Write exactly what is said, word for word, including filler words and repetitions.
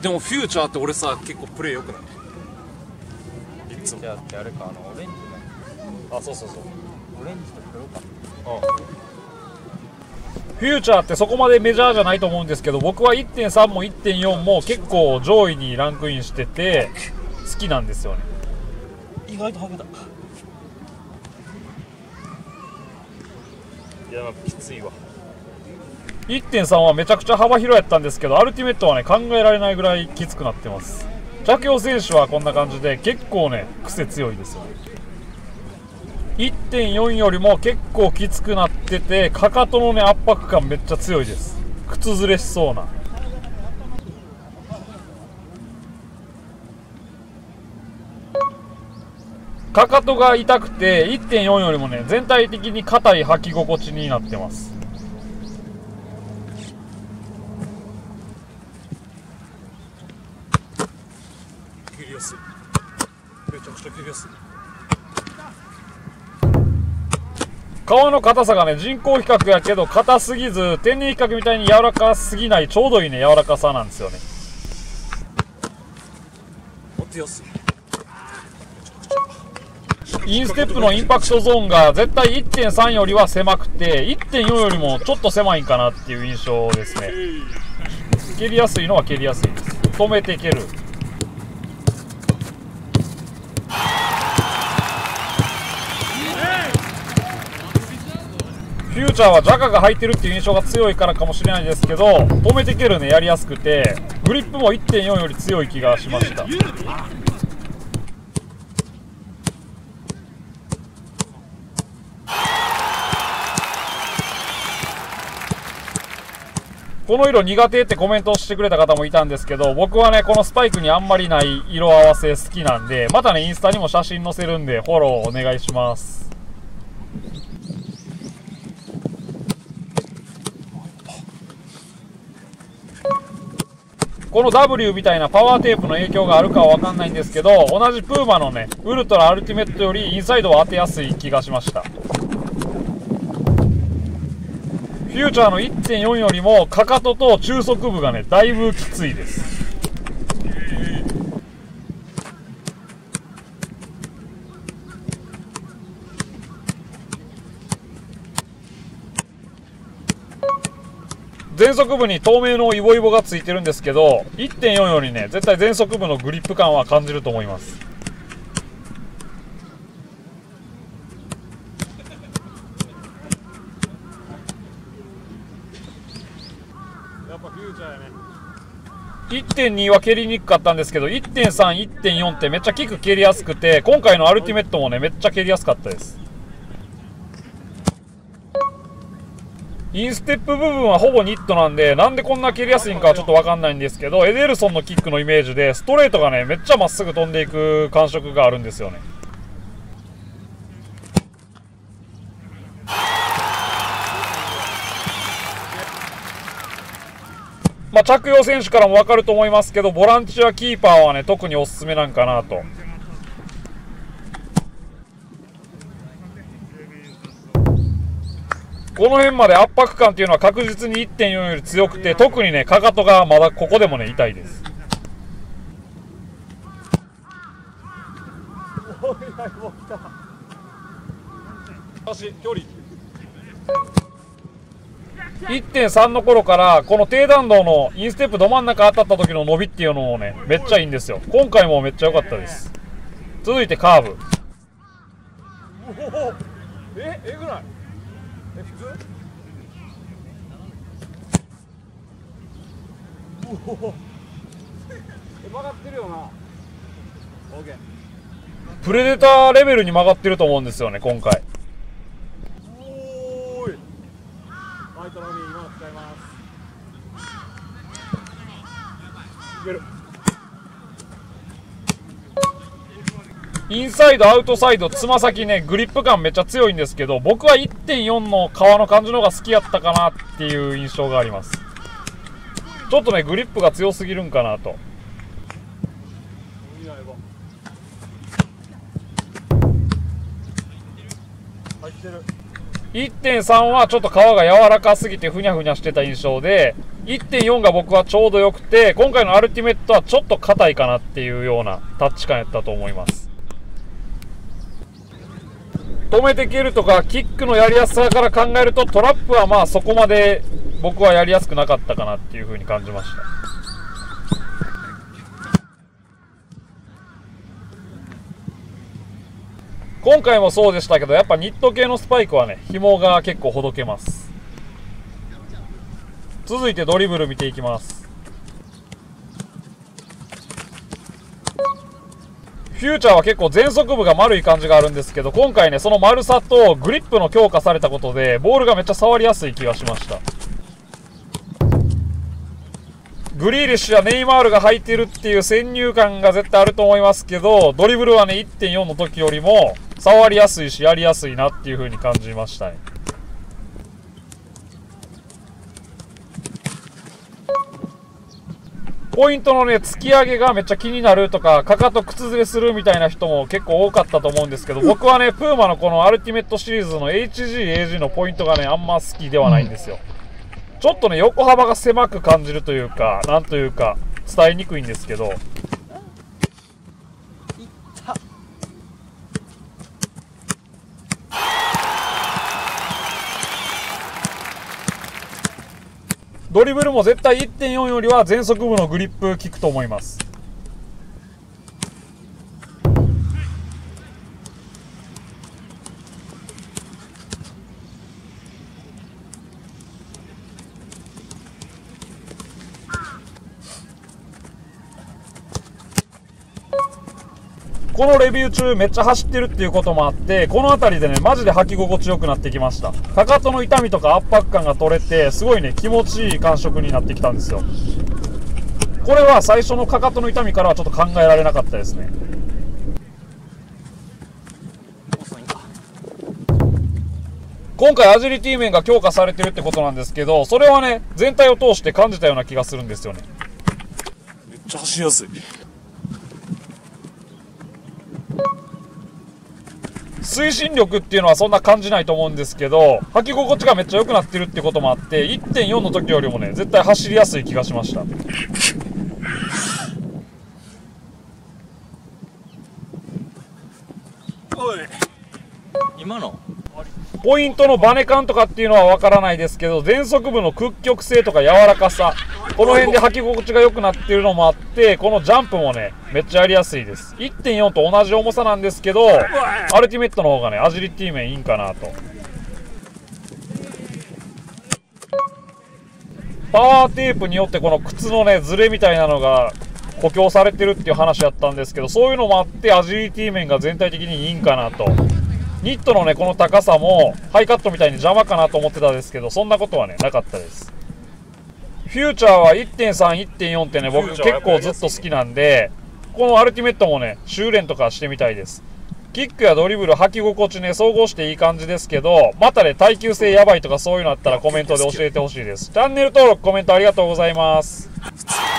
でもフューチャーって俺さ結構プレー良くない？いつも。 じゃあってあれか、あのオレンジの。 あ、そうそうそう。 オレンジと黒か。 フューチャーってそこまでメジャーじゃないと思うんですけど、僕は いってんさん も いってんよん も結構上位にランクインしてて好きなんですよね。 意外とハゲた。いや、きついわ。 いってんさん はめちゃくちゃ幅広やったんですけど、アルティメットはね考えられないぐらいきつくなってます。着用選手はこんな感じで結構ね癖強いですよね。いってんよん よりも結構きつくなってて、かかとのね圧迫感めっちゃ強いです。靴ずれしそうな。かかとが痛くて いってんよん よりもね全体的に硬い履き心地になってます。 蹴りやすい。めちゃくちゃ蹴りやすい。 皮の硬さがね人工比較やけど硬すぎず、天然比較みたいに柔らかすぎない、ちょうどいいね柔らかさなんですよね。 持ってやすい。 インステップのインパクトゾーンが絶対 いってんさん よりは狭くて いってんよん よりもちょっと狭いんかなっていう印象ですね。蹴りやすいのは蹴りやすいです。止めて蹴る。フューチャーはジャカが入ってるっていう印象が強いからかもしれないですけど、止めて蹴るねやりやすくて、グリップも いってんよん より強い気がしました。この色苦手ってコメントをしてくれた方もいたんですけど、僕はねこのスパイクにあんまりない色合わせ好きなんで、またねインスタにも写真載せるんでフォローお願いします。この ダブリュー みたいなパワーテープの影響があるかは分かんないんですけど、同じプーマのねウルトラアルティメットよりインサイドは当てやすい気がしました。フューチャーの いってんよん よりもかかとと中足部がねだいぶきついです。前足部に透明のイボイボがついてるんですけど、 いってんよん よりね絶対前足部のグリップ感は感じると思います。 やっぱフューチャーやね。 いってんに は蹴りにくかったんですけど いってんさん、いってんよん ってめっちゃキック蹴りやすくて、今回のアルティメットもねめっちゃ蹴りやすかったです。インステップ部分はほぼニットなんで、なんでこんな蹴りやすいんかはちょっと分かんないんですけど、エデルソンのキックのイメージでストレートがねめっちゃまっすぐ飛んでいく感触があるんですよね。まあ、着用選手からも分かると思いますけど、ボランチはキーパーはね特におすすめなんかなと。この辺まで圧迫感っていうのは確実に いってんよん より強くて、特にねかかとがまだここでもね痛いです。 足距離いってんさん の頃からこの低弾道のインステップど真ん中当たった時の伸びっていうのもねめっちゃいいんですよ。今回もめっちゃ良かったです。続いてカーブ。 おお、ええぐらい、え普通、おおえ曲がってるよな。オーケー。 プレデターレベルに曲がってると思うんですよね今回。 おーい、ライトのみ今の使います。いける。 インサイドアウトサイドつま先ねグリップ感めっちゃ強いんですけど、僕は いってんよん の皮の感じの方が好きやったかなっていう印象があります。ちょっとねグリップが強すぎるんかなと。 入ってる。 いってんさん はちょっと皮が柔らかすぎてふにゃふにゃしてた印象で、いってんよん が僕はちょうどよくて、今回のアルティメットはちょっと硬いかなっていうようなタッチ感やったと思います。止めて蹴るとかキックのやりやすさから考えると、トラップはまあそこまで僕はやりやすくなかったかなっていう風に感じました。今回もそうでしたけど、やっぱニット系のスパイクはね、紐が結構ほどけます。続いてドリブル見ていきます。フューチャーは結構前足部が丸い感じがあるんですけど、今回ね、その丸さとグリップの強化されたことでボールがめっちゃ触りやすい気がしました。グリーリッシュやネイマールが履いてるっていう先入観が絶対あると思いますけど、ドリブルはね いってんよん の時よりも触りやすいしやりやすいなっていう風に感じましたね。ポイントのね突き上げがめっちゃ気になるとか、かかと靴ずれするみたいな人も結構多かったと思うんですけど、僕はねプーマのこのアルティメットシリーズの エイチジーエージー のポイントがねあんま好きではないんですよ。ちょっとね横幅が狭く感じるというか、なんというか伝えにくいんですけど、ドリブルも絶対 いってんよん よりは前足部のグリップ効くと思います。このレビュー中めっちゃ走ってるっていうこともあって、この辺りでねマジで履き心地よくなってきました。かかとの痛みとか圧迫感が取れて、すごいね気持ちいい感触になってきたんですよ。これは最初のかかとの痛みからはちょっと考えられなかったですね。今回アジリティ面が強化されてるってことなんですけど、それはね全体を通して感じたような気がするんですよね。 めっちゃ走りやすい。 推進力っていうのはそんな感じないと思うんですけど、履き心地がめっちゃ良くなってるってこともあって、 いってんよん の時よりもね絶対走りやすい気がしました。 おい今のポイントのバネ感とかっていうのは分からないですけど、前足部の屈曲性とか柔らかさ、この辺で履き心地が良くなってるのもあって、このジャンプもねめっちゃやりやすいです。 いってんよん と同じ重さなんですけど、アルティメットの方がねアジリティ面いいんかなと。パワーテープによってこの靴のねズレみたいなのが補強されてるっていう話やったんですけど、そういうのもあってアジリティ面が全体的にいいんかなと。ニットのねこの高さもハイカットみたいに邪魔かなと思ってたんですけど、そんなことはねなかったです。フューチャーは いってんさん、いってんよん ってね僕結構ずっと好きなんで、このアルティメットもね修練とかしてみたいです。キックやドリブル履き心地ね総合していい感じですけど、またね耐久性やばいとかそういうのあったらコメントで教えてほしいです。チャンネル登録コメントありがとうございます。